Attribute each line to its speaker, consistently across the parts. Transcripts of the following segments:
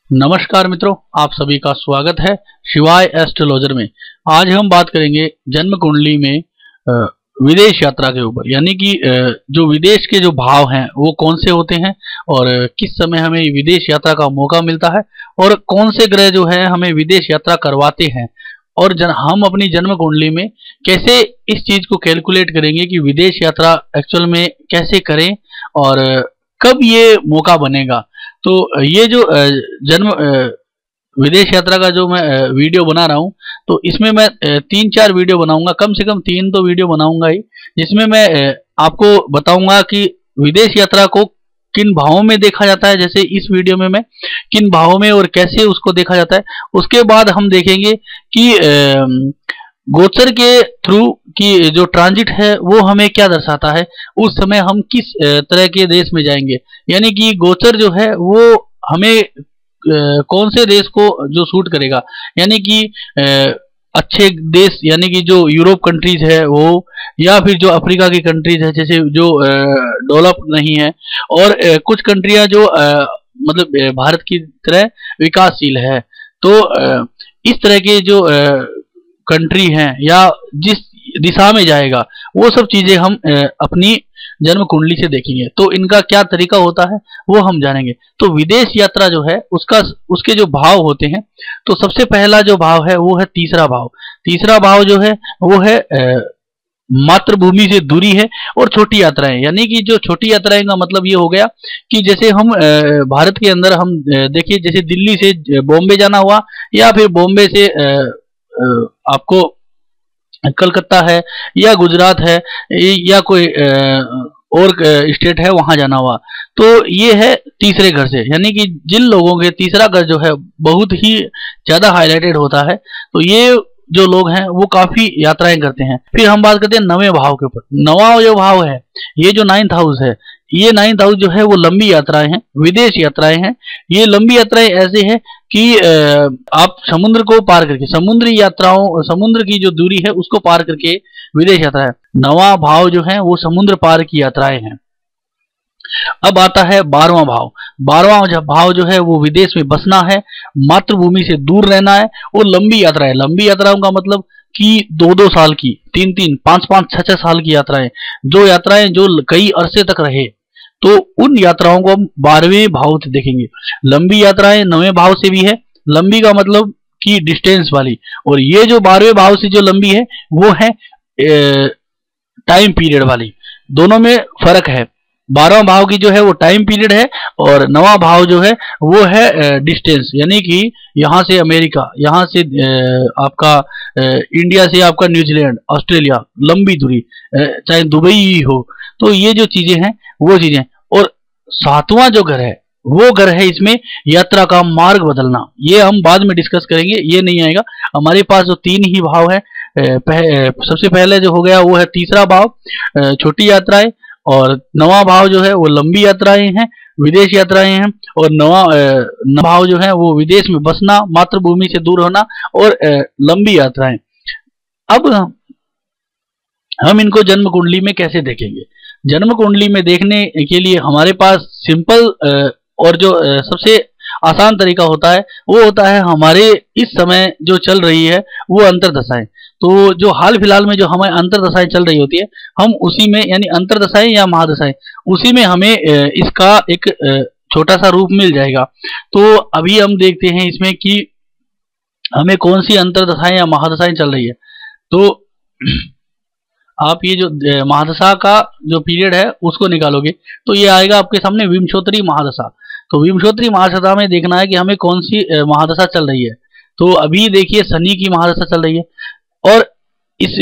Speaker 1: नमस्कार मित्रों, आप सभी का स्वागत है शिवाय एस्ट्रोलॉजर में। आज हम बात करेंगे जन्म कुंडली में विदेश यात्रा के ऊपर, यानी कि जो विदेश के जो भाव हैं वो कौन से होते हैं और किस समय हमें विदेश यात्रा का मौका मिलता है और कौन से ग्रह जो है हमें विदेश यात्रा करवाते हैं, और हम अपनी जन्म कुंडली में कैसे इस चीज को कैलकुलेट करेंगे कि विदेश यात्रा एक्चुअल में कैसे करें और कब ये मौका बनेगा। तो ये जो जन्म विदेश यात्रा का जो मैं वीडियो बना रहा हूँ, तो इसमें मैं 3-4 वीडियो बनाऊंगा, कम से कम 3 तो वीडियो बनाऊंगा ही, जिसमें मैं आपको बताऊंगा कि विदेश यात्रा को किन भावों में देखा जाता है, जैसे इस वीडियो में मैं किन भावों में और कैसे उसको देखा जाता है। उसके बाद हम देखेंगे कि गोचर के थ्रू की जो ट्रांजिट है वो हमें क्या दर्शाता है, उस समय हम किस तरह के देश में जाएंगे, यानी कि गोचर जो है वो हमें कौन से देश को जो सूट करेगा, यानी कि अच्छे देश यानी कि जो यूरोप कंट्रीज है वो, या फिर जो अफ्रीका की कंट्रीज है जैसे जो डेवलप नहीं है, और कुछ कंट्रियां जो मतलब भारत की तरह विकासशील है। तो इस तरह के जो कंट्री हैं या जिस दिशा में जाएगा वो सब चीजें हम अपनी जन्म कुंडली से देखेंगे। तो इनका क्या तरीका होता है वो हम जानेंगे। तो विदेश यात्रा जो है उसके जो भाव होते हैं, तो सबसे पहला जो भाव है वो है तीसरा भाव। तीसरा भाव जो है वो है मातृभूमि से दूरी है और छोटी यात्राएं, यानी कि जो छोटी यात्राएं का मतलब ये हो गया कि जैसे हम भारत के अंदर हम देखिए, जैसे दिल्ली से बॉम्बे जाना हुआ, या फिर बॉम्बे से आपको कलकत्ता है या गुजरात है या कोई और स्टेट है वहां जाना हुआ, तो ये है तीसरे घर से, यानी कि जिन लोगों के तीसरा घर जो है बहुत ही ज्यादा हाईलाइटेड होता है, तो ये जो लोग हैं वो काफी यात्राएं करते हैं। फिर हम बात करते हैं नवे भाव के ऊपर। नवा जो भाव है, ये जो 9th हाउस है, ये 9th हाउस जो है वो लंबी यात्राएं हैं, विदेश यात्राएं हैं। ये लंबी यात्राएं ऐसे है कि आप समुद्र को पार करके, समुद्री यात्राओं, समुद्र की जो दूरी है उसको पार करके विदेश यात्रा है। नवा भाव जो है वो समुद्र पार की यात्राएं हैं। अब आता है 12वां भाव। 12वां भाव जो है वो विदेश में बसना है, मातृभूमि से दूर रहना है और लंबी यात्रा है। लंबी यात्राओं का मतलब कि 2-2 साल की, 3-3, 5-5, 6-6 साल की यात्राएं, जो यात्राएं जो कई अरसे तक रहे, तो उन यात्राओं को हम 12वें भाव से देखेंगे। लंबी यात्राएं 9वें भाव से भी है, लंबी का मतलब कि डिस्टेंस वाली, और ये जो 12वें भाव से जो लंबी है वो है टाइम पीरियड वाली। दोनों में फर्क है। 12वां भाव की जो है वो टाइम पीरियड है और 9वां भाव जो है वो है डिस्टेंस, यानी कि यहाँ से अमेरिका, यहाँ से आपका इंडिया से आपका न्यूजीलैंड, ऑस्ट्रेलिया, लंबी दूरी, चाहे दुबई ही हो। तो ये जो चीजें हैं वो चीजें। और 7वां जो घर है वो घर है इसमें यात्रा का मार्ग बदलना। ये हम बाद में डिस्कस करेंगे, ये नहीं आएगा। हमारे पास जो 3 ही भाव है, सबसे पहले जो हो गया वो है तीसरा भाव, छोटी यात्राएं, और 9वां भाव जो है वो लंबी यात्राएं हैं, विदेश यात्राएं हैं, और 9वां भाव जो है वो विदेश में बसना, मातृभूमि से दूर होना और लंबी यात्राएं। अब हम इनको जन्म कुंडली में कैसे देखेंगे? जन्म कुंडली में देखने के लिए हमारे पास सिंपल और जो सबसे आसान तरीका होता है वो होता है हमारे इस समय जो चल रही है वो अंतर्दशाएं। तो जो हाल फिलहाल में जो हमें अंतर्दशाएं चल रही होती है, हम उसी में, यानी अंतर्दशाएं या महादशाएं, उसी में हमें इसका एक छोटा सा रूप मिल जाएगा। तो अभी हम देखते हैं इसमें कि हमें कौन सी अंतर्दशाएं या महादशाएं चल रही है। तो आप ये जो महादशा का जो पीरियड है उसको निकालोगे तो ये आएगा आपके सामने विंशोत्तरी महादशा। तो विंशोत्तरी महादशा में देखना है कि हमें कौन सी महादशा चल रही है। तो अभी देखिए शनि की महादशा चल रही है, और इस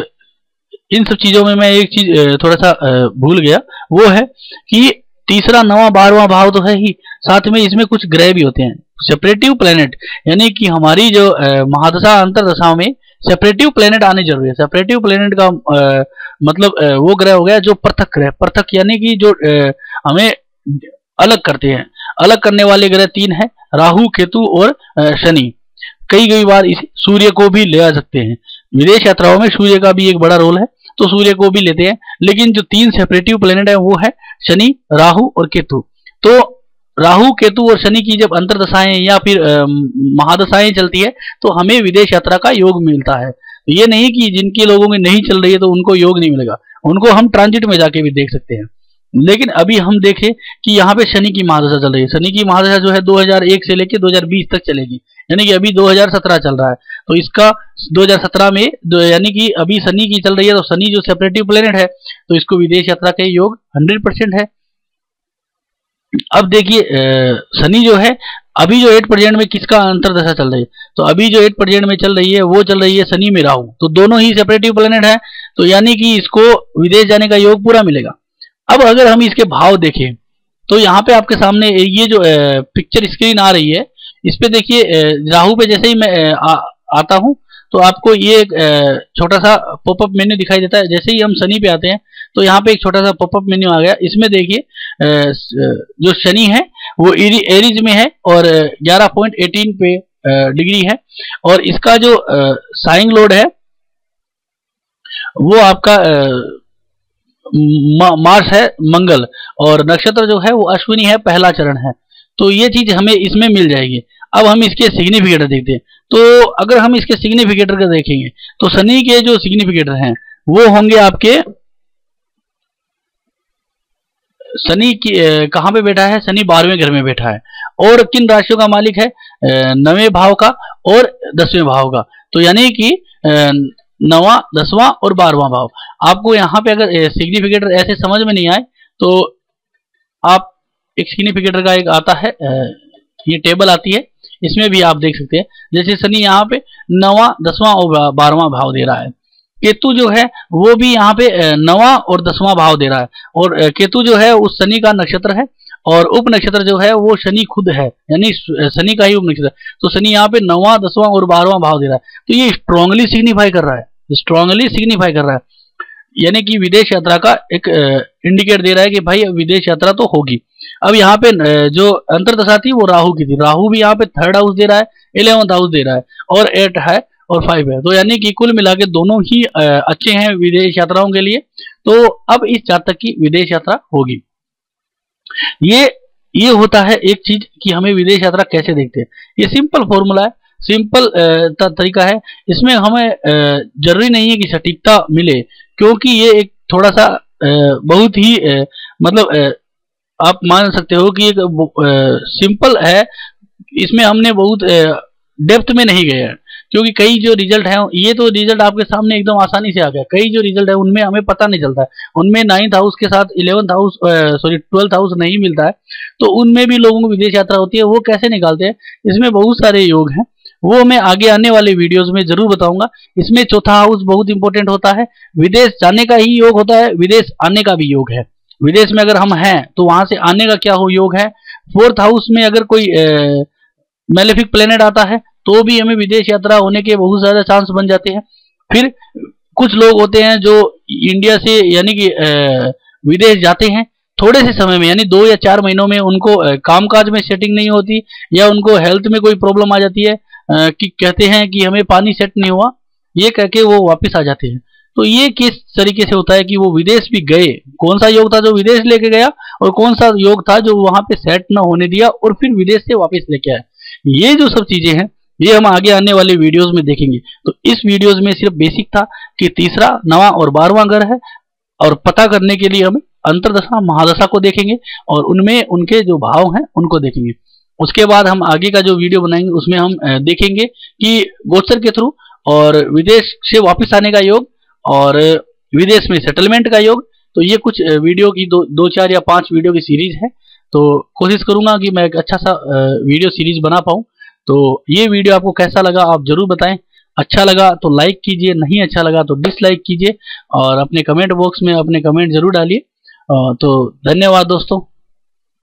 Speaker 1: इन सब चीजों में मैं एक चीज थोड़ा सा भूल गया, वो है कि तीसरा, 9वां, 12वां भाव तो है ही, साथ में इसमें कुछ ग्रह भी होते हैं, सेपरेटिव प्लेनेट, यानी कि हमारी जो महादशा अंतरदशा में सेपरेटिव प्लेनेट आने जरूरी है। सेपरेटिव प्लेनेट का मतलब वो ग्रह हो गया जो पृथक ग्रह, पृथक यानी कि जो हमें अलग करते हैं। अलग करने वाले ग्रह 3 हैं, राहु, केतु और शनि। कई बार इस सूर्य को भी ले आ सकते हैं। विदेश यात्राओं में सूर्य का भी एक बड़ा रोल है, तो सूर्य को भी लेते हैं, लेकिन जो 3 सेपरेटिव प्लेनेट है वो है शनि, राहु और केतु। तो राहु केतु और शनि की जब अंतर्दशाएं या फिर महादशाएं चलती है तो हमें विदेश यात्रा का योग मिलता है। तो ये नहीं कि जिनके लोगों में नहीं चल रही है तो उनको योग नहीं मिलेगा, उनको हम ट्रांजिट में जाके भी देख सकते हैं। लेकिन अभी हम देखें कि यहाँ पे शनि की महादशा चल रही है। शनि की महादशा जो है 2001 से लेकर 2020 तक चलेगी, यानी कि अभी 2017 चल रहा है। तो इसका 2017 में यानी कि अभी शनि की चल रही है, तो शनि जो सेपरेटिव प्लेनेट है तो इसको विदेश यात्रा के योग 100% है। अब देखिए शनि जो है अभी जो 8% में किसका अंतर्दशा चल रही है, तो अभी जो 8% में चल रही है वो चल रही है शनि में राहु, तो दोनों ही सेपरेटिव प्लेनेट है, तो यानी कि इसको विदेश जाने का योग पूरा मिलेगा। अब अगर हम इसके भाव देखें तो यहाँ पे आपके सामने ये जो पिक्चर स्क्रीन आ रही है, इस पे देखिए राहु पे जैसे ही मैं आता हूँ तो आपको ये छोटा सा पॉपअप मेन्यू दिखाई देता है। जैसे ही हम शनि पे आते हैं तो यहाँ पे एक छोटा सा पॉपअप मेन्यू आ गया। इसमें देखिए जो शनि है वो एरीज में है और 11.18 पे डिग्री है, और इसका जो साइन लोड है वो आपका मार्स है मंगल, और नक्षत्र जो है वो अश्विनी है, पहला चरण है। तो ये चीज हमें इसमें मिल जाएगी। अब हम इसके सिग्निफिकेटर देखते हैं। तो अगर हम इसके सिग्निफिकेटर का देखेंगे तो शनि के जो सिग्निफिकेटर हैं वो होंगे आपके, शनि की कहाँ पे बैठा है, शनि 12वें घर में बैठा है, और किन राशियों का मालिक है, 9वें भाव का और 10वें भाव का। तो यानी कि 9वां, 10वां और 12वां भाव। आपको यहाँ पे अगर सिग्निफिकेटर ऐसे समझ में नहीं आए तो आप एक सिग्निफिकेटर का एक आता है, ये टेबल आती है, इसमें भी आप देख सकते हैं। जैसे शनि यहाँ पे 9वां, 10वां और 12वां भाव दे रहा है। केतु जो है वो भी यहाँ पे 9वां और 10वां भाव दे रहा है, और केतु जो है उस शनि का नक्षत्र है, और उप नक्षत्र जो है वो शनि खुद है, यानी शनि का ही उप नक्षत्र। तो शनि यहाँ पे 9वां, 10वां और 12वां भाव दे रहा है। तो ये स्ट्रांगली सिग्निफाई कर रहा है, स्ट्रांगली सिग्निफाई कर रहा है, यानी कि विदेश यात्रा का एक इंडिकेट दे रहा है कि भाई विदेश यात्रा तो होगी। अब यहाँ पे जो अंतर्दशा थी वो राहु की थी, राहु भी यहाँ पे 3rd हाउस दे रहा है, 11th हाउस दे रहा है, और 8 है और 5 है। तो यानी कि कुल मिला के दोनों ही अच्छे हैं विदेश यात्राओं के लिए। तो अब इस जातक की विदेश यात्रा होगी। ये होता है एक चीज कि हमें विदेश यात्रा कैसे देखते हैं। ये सिंपल फॉर्मूला है, सिंपल तरीका है। इसमें हमें जरूरी नहीं है कि सटीकता मिले, क्योंकि ये एक थोड़ा सा बहुत ही मतलब आप मान सकते हो कि एक सिंपल है। इसमें हमने बहुत डेप्थ में नहीं गए हैं, क्योंकि कई जो रिजल्ट है, ये तो रिजल्ट आपके सामने एकदम आसानी से आ गया। कई जो रिजल्ट है उनमें हमें पता नहीं चलता है, उनमें 9th हाउस के साथ 11th हाउस 12th हाउस नहीं मिलता है, तो उनमें भी लोगों को विदेश यात्रा होती है। वो कैसे निकालते हैं, इसमें बहुत सारे योग हैं, वो मैं आगे आने वाले वीडियोस में जरूर बताऊंगा। इसमें 4था हाउस बहुत इंपॉर्टेंट होता है, विदेश जाने का ही योग होता है, विदेश आने का भी योग है। विदेश में अगर हम हैं तो वहां से आने का क्या हो योग है। 4th हाउस में अगर कोई मैलेफिक प्लेनेट आता है तो भी हमें विदेश यात्रा होने के बहुत ज्यादा चांस बन जाते हैं। फिर कुछ लोग होते हैं जो इंडिया से यानी कि विदेश जाते हैं थोड़े से समय में, यानी 2 या 4 महीनों में उनको कामकाज में सेटिंग नहीं होती, या उनको हेल्थ में कोई प्रॉब्लम आ जाती है कि कहते हैं कि हमें पानी सेट नहीं हुआ, ये कह के वो वापस आ जाते हैं। तो ये किस तरीके से होता है कि वो विदेश भी गए, कौन सा योग था जो विदेश लेके गया और कौन सा योग था जो वहां पे सेट ना होने दिया और फिर विदेश से वापस लेके आया। ये जो सब चीजें हैं ये हम आगे आने वाले वीडियोस में देखेंगे। तो इस वीडियोस में सिर्फ बेसिक था कि 3रा, 9वां और 12वां घर है, और पता करने के लिए हम अंतर्दशा महादशा को देखेंगे और उनमें उनके जो भाव हैं उनको देखेंगे। उसके बाद हम आगे का जो वीडियो बनाएंगे उसमें हम देखेंगे कि गोचर के थ्रू और विदेश से वापस आने का योग और विदेश में सेटलमेंट का योग। तो ये कुछ वीडियो की 2, 4 या 5 वीडियो की सीरीज है। तो कोशिश करूंगा कि मैं एक अच्छा सा वीडियो सीरीज बना पाऊँ। तो ये वीडियो आपको कैसा लगा आप जरूर बताएं। अच्छा लगा तो लाइक कीजिए, नहीं अच्छा लगा तो डिसलाइक कीजिए, और अपने कमेंट बॉक्स में अपने कमेंट जरूर डालिए। तो धन्यवाद दोस्तों।